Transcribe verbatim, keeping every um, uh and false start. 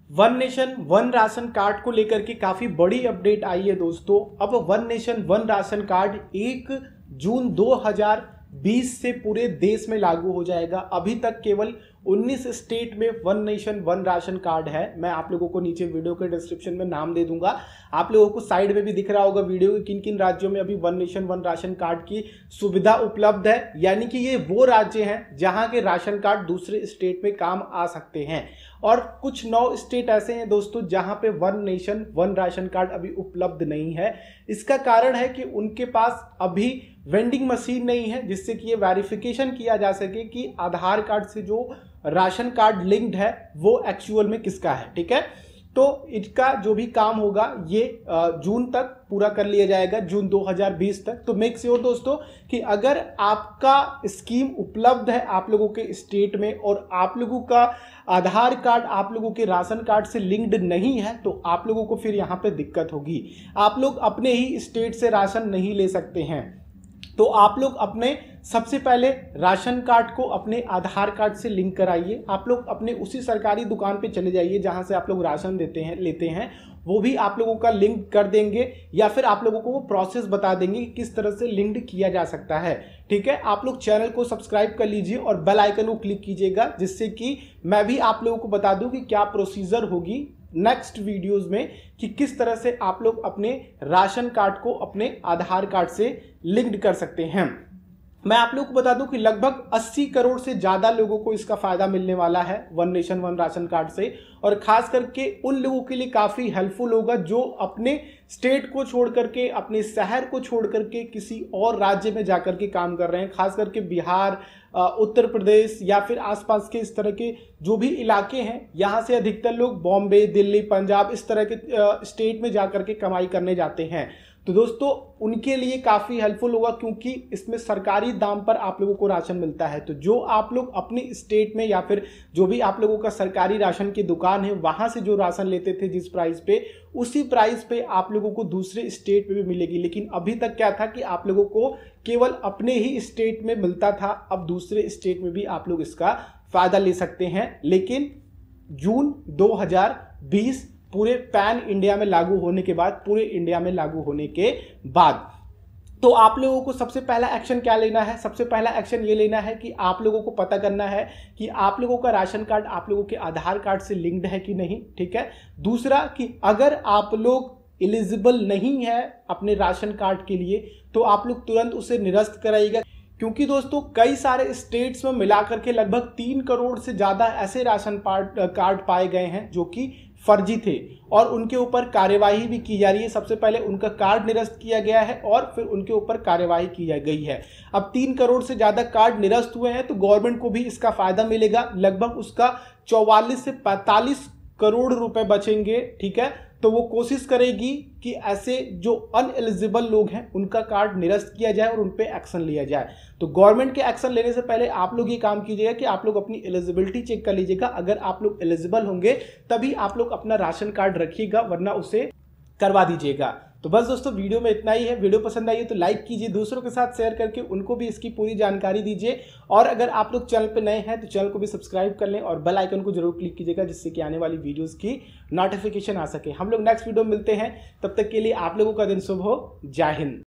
One nation one ration card को लेकर के काफी बड़ी अपडेट आई है दोस्तों। अब one nation one ration card एक जून दो हज़ार बीस से पूरे देश में लागू हो जाएगा। अभी तक केवल उन्नीस स्टेट में one nation one ration card है। मैं आप लोगों को नीचे वीडियो के डिस्क्रिप्शन में नाम दे दूंगा। आप लोगों को साइड में भी दिख रहा होगा वीडियो के किन किन राज्यों में अभी one nation one ration card की सुविधा उपलब्ध है। यानी कि ये वो राज्य हैं जहां के राशन कार्ड दूसरे स्टेट में काम आ सकते हैं, और कुछ नौ स्टेट ऐसे हैं दोस्तों जहां पे one nation one ration card अभी उपलब्ध नहीं है। इसका कारण है कि उनके पास अभी वेंडिंग मशीन नहीं है जिससे कि ये वेरिफिकेशन किया जा सके कि आधार कार्ड से जो राशन कार्ड लिंक्ड है वो एक्चुअल में किसका है। ठीक है, तो इसका जो भी काम होगा ये जून तक पूरा कर लिया जाएगा, जून दो हज़ार बीस तक। तो मेक श्योर दोस्तों कि अगर आपका स्कीम उपलब्ध है आप लोगों के स्टेट में और आप लोगों का आधार कार्ड आप लोगों के राशन कार्ड से लिंक्ड नहीं है तो आप लोगों को फिर यहाँ पे दिक्कत होगी। आप लोग अपने ही स्टेट से राशन नहीं ले सकते हैं। तो आप लोग अपने सबसे पहले राशन कार्ड को अपने आधार कार्ड से लिंक कराइए। आप लोग अपने उसी सरकारी दुकान पे चले जाइए जहां से आप लोग राशन देते हैं लेते हैं, वो भी आप लोगों का लिंक कर देंगे या फिर आप लोगों को वो प्रोसेस बता देंगे कि किस तरह से लिंक्ड किया जा सकता है। ठीक है, आप लोग चैनल को सब्सक्राइब कर लीजिए और बेल आइकन को क्लिक कीजिएगा जिससे कि मैं भी आप लोगों को बता दूं कि क्या प्रोसीजर होगी नेक्स्ट वीडियोस में कि किस तरह से आप लोग अपने राशन कार्ड को अपने आधार कार्ड से लिंक्ड कर सकते हैं। मैं आप लोगों को बता दूं कि लगभग अस्सी करोड़ से ज्यादा लोगों को इसका फायदा मिलने वाला है one nation one ration card से, और खास करके उन लोगों के लिए काफी हेल्पफुल होगा जो अपने स्टेट को छोड़ करके अपने शहर को छोड़ करके किसी और राज्य में जाकर के काम कर रहे हैं। खास करके बिहार, उत्तर प्रदेश या फिर आसपास के इस तरह के जो भी इलाके हैं, यहाँ से अधिकतर लोग बॉम्बे, दिल्ली, पंजाब इस तरह के स्टेट में जाकर के कमाई करने जाते हैं। तो दोस्तों उनके लिए काफी हेल्पफुल होगा क्योंकि इसमें सरकारी दाम पर आप लोगों को राशन मिलता है। तो जो आप लोग अपनी स्टेट में या फिर जो भी आप लोगों का सरकारी राशन की दुकान है वहां से जो राशन लेते थे जिस प्राइस पे, उसी प्राइस पे आप लोगों को दूसरे स्टेट में भी मिलेगी। लेकिन अभी तक क्या था कि आप लोगों को केवल अपने ही स्टेट में मिलता था, अब दूसरे स्टेट में भी आप लोग इसका फायदा ले सकते हैं। लेकिन जून दो हज़ार बीस पूरे पैन इंडिया में लागू होने के बाद, पूरे इंडिया में लागू होने के बाद, तो आप लोगों को सबसे पहला एक्शन क्या लेना है? सबसे पहला एक्शन ये लेना है कि आप लोगों को पता करना है कि आप लोगों का राशन कार्ड आप लोगों के आधार कार्ड से लिंक्ड है कि नहीं। ठीक है, दूसरा कि अगर आप लोग एलिजिबल नहीं है अपने राशन कार्ड के लिए तो आप लोग तुरंत उसे निरस्त कराइएगा, क्योंकि दोस्तों कई सारे स्टेट्स में मिलाकर के लगभग तीन करोड़ से ज्यादा ऐसे राशन कार्ड पाए गए हैं जो कि फर्जी थे और उनके ऊपर कार्यवाही भी की जा रही है। सबसे पहले उनका कार्ड निरस्त किया गया है और फिर उनके ऊपर कार्यवाही की गई है। अब तीन करोड़ से ज्यादा कार्ड निरस्त हुए हैं तो गवर्नमेंट को भी इसका फायदा मिलेगा। लगभग उसका चौवालीस से पैंतालीस करोड़ रुपए बचेंगे। ठीक है, तो वो कोशिश करेगी कि ऐसे जो अनएलिजिबल लोग हैं उनका कार्ड निरस्त किया जाए और उन पे एक्शन लिया जाए। तो गवर्नमेंट के एक्शन लेने से पहले आप लोग ये काम कीजिएगा कि आप लोग अपनी एलिजिबिलिटी चेक कर लीजिएगा। अगर आप लोग एलिजिबल होंगे तभी आप लोग अपना राशन कार्ड रखिएगा, वरना उसे करवा दीजिएगा। तो बस दोस्तों वीडियो में इतना ही है। वीडियो पसंद आई है तो लाइक कीजिए, दूसरों के साथ शेयर करके उनको भी इसकी पूरी जानकारी दीजिए, और अगर आप लोग चैनल पे नए हैं तो चैनल को भी सब्सक्राइब कर लें और बेल आइकन को जरूर क्लिक कीजिएगा जिससे कि आने वाली वीडियोस की नोटिफिकेशन आ सके। हम लोग नेक्स्ट वीडियो में मिलते हैं, तब तक के लिए आप लोगों का दिन शुभ हो। जय हिंद।